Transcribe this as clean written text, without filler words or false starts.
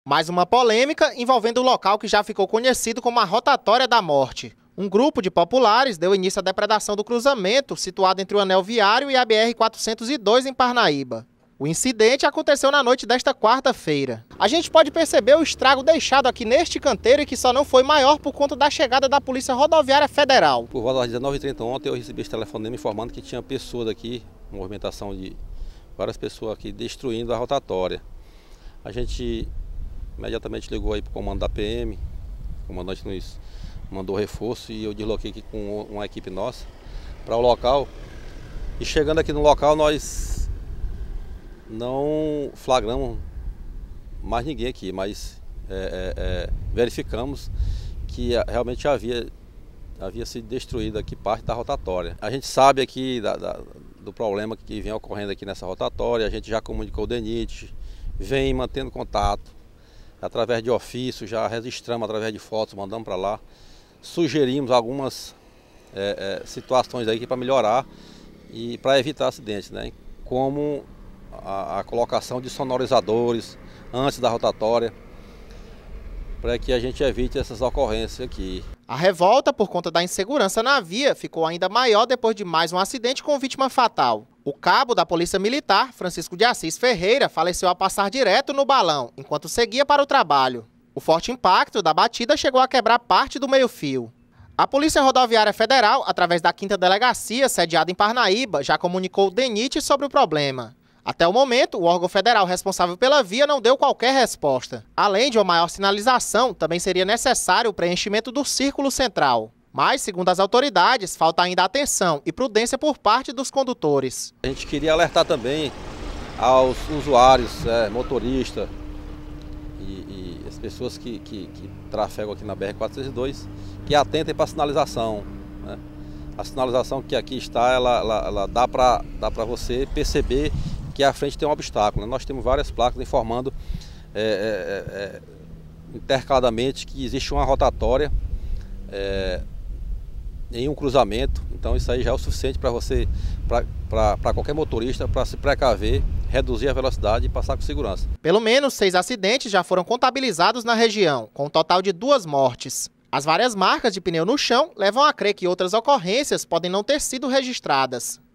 Mais uma polêmica envolvendo o local que já ficou conhecido como a Rotatória da Morte. Um grupo de populares deu início à depredação do cruzamento situado entre o Anel Viário e a BR-402 em Parnaíba. O incidente aconteceu na noite desta quarta-feira. A gente pode perceber o estrago deixado aqui neste canteiro e que só não foi maior por conta da chegada da Polícia Rodoviária Federal. Por volta das 19h30 ontem eu recebi esse telefonema informando que tinha pessoas aqui, movimentação de várias pessoas aqui destruindo a rotatória. A gente imediatamente ligou aí para o comando da PM, o comandante nos mandou reforço e eu desloquei aqui com uma equipe nossa para o local. E chegando aqui no local nós não flagramos mais ninguém aqui, mas verificamos que realmente havia sido destruída aqui parte da rotatória. A gente sabe aqui do problema que vem ocorrendo aqui nessa rotatória, a gente já comunicou o DENIT, vem mantendo contato, através de ofício, já registramos através de fotos, mandamos para lá, sugerimos algumas situações aí para melhorar e para evitar acidentes, né? Como a colocação de sonorizadores antes da rotatória, para que a gente evite essas ocorrências aqui. A revolta por conta da insegurança na via ficou ainda maior depois de mais um acidente com vítima fatal. O cabo da Polícia Militar, Francisco de Assis Ferreira, faleceu ao passar direto no balão, enquanto seguia para o trabalho. O forte impacto da batida chegou a quebrar parte do meio-fio. A Polícia Rodoviária Federal, através da 5ª Delegacia, sediada em Parnaíba, já comunicou o DENIT sobre o problema. Até o momento, o órgão federal responsável pela via não deu qualquer resposta. Além de uma maior sinalização, também seria necessário o preenchimento do círculo central. Mas, segundo as autoridades, falta ainda atenção e prudência por parte dos condutores. A gente queria alertar também aos usuários, motoristas e as pessoas que trafegam aqui na BR-402, que atentem para a sinalização, né? A sinalização que aqui está, ela dá para você perceber que à frente tem um obstáculo, né? Nós temos várias placas informando intercaladamente que existe uma rotatória em um cruzamento. Então isso aí já é o suficiente para você, para qualquer motorista, para se precaver, reduzir a velocidade e passar com segurança. Pelo menos 6 acidentes já foram contabilizados na região, com um total de 2 mortes. As várias marcas de pneu no chão levam a crer que outras ocorrências podem não ter sido registradas.